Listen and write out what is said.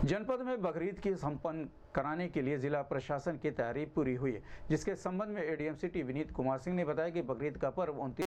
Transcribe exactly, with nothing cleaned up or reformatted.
जनपद में बकरीद की संपन्न कराने के लिए जिला प्रशासन की तैयारी पूरी हुई है, जिसके संबंध में एडीएम सिटी विनीत कुमार सिंह ने बताया कि बकरीद का पर्व उनतीस